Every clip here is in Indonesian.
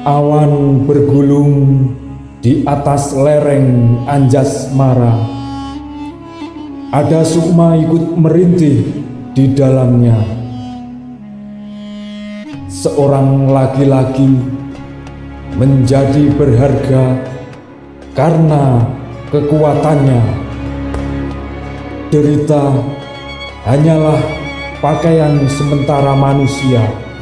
Awan bergulung di atas lereng Anjasmara. Ada sukma ikut merintih di dalamnya. Seorang laki-laki menjadi berharga karena kekuatannya. Derita hanyalah pakaian sementara manusia.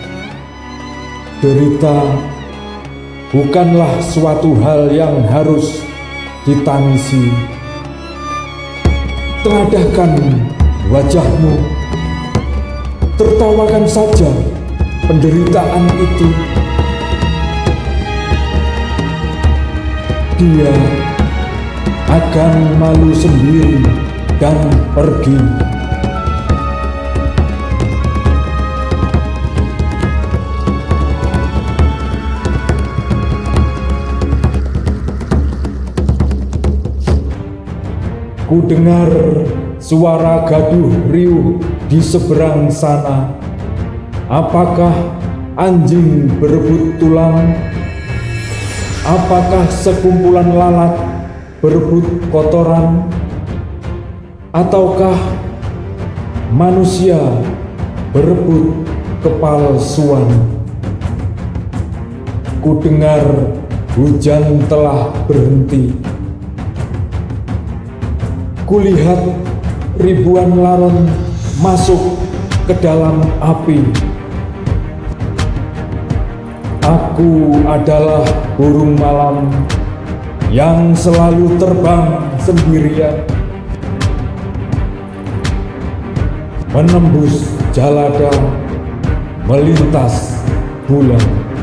Derita bukanlah suatu hal yang harus ditangisi. Teladahkan wajahmu, tertawakan saja penderitaan itu. Dia akan malu sendiri dan pergi. Ku dengar suara gaduh riuh di seberang sana. Apakah anjing berebut tulang? Apakah sekumpulan lalat berebut kotoran? Ataukah manusia berebut kepalsuan? Ku dengar hujan telah berhenti. Kulihat ribuan laron masuk ke dalam api. Aku adalah burung malam yang selalu terbang sendirian, menembus jalada, melintas bulan.